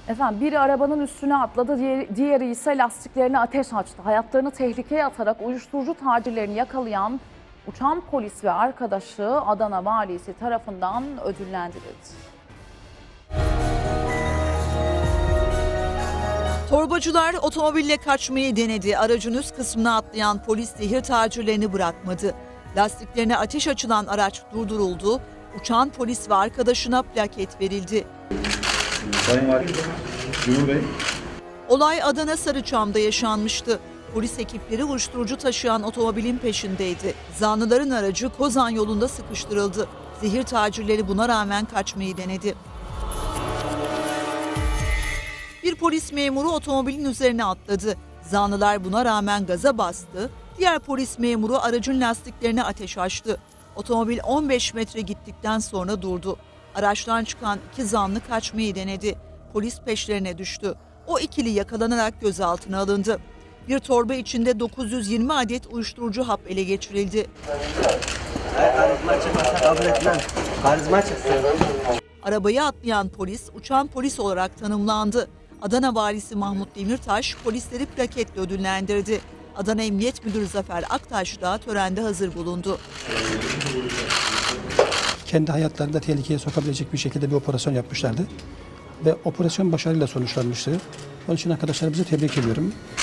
Efendim biri arabanın üstüne atladı, diğeri ise lastiklerine ateş açtı. Hayatlarını tehlikeye atarak uyuşturucu tacirlerini yakalayan uçan polis ve arkadaşı Adana valisi tarafından ödüllendirildi. Torbacılar otomobille kaçmayı denedi. Aracın üst kısmına atlayan polis zehir tacirlerini bırakmadı. Lastiklerine ateş açılan araç durduruldu. Uçan polis ve arkadaşına plaket verildi. Sayın Valim, Cumhur Bey. Olay Adana Sarıçam'da yaşanmıştı. Polis ekipleri uyuşturucu taşıyan otomobilin peşindeydi. Zanlıların aracı Kozan yolunda sıkıştırıldı. Zehir tacirleri buna rağmen kaçmayı denedi. Bir polis memuru otomobilin üzerine atladı. Zanlılar buna rağmen gaza bastı. Diğer polis memuru aracın lastiklerine ateş açtı. Otomobil 15 metre gittikten sonra durdu. Araçtan çıkan iki zanlı kaçmayı denedi. Polis peşlerine düştü. O ikili yakalanarak gözaltına alındı. Bir torba içinde 920 adet uyuşturucu hap ele geçirildi. Arabayı atlayan polis uçan polis olarak tanımlandı. Adana valisi Mahmut Demirtaş polisleri plaketle ödüllendirdi. Adana Emniyet Müdürü Zafer Aktaş da törende hazır bulundu. Kendi hayatlarını da tehlikeye sokabilecek bir şekilde bir operasyon yapmışlardı. Ve operasyon başarıyla sonuçlanmıştı. Onun için arkadaşlarımızı tebrik ediyorum.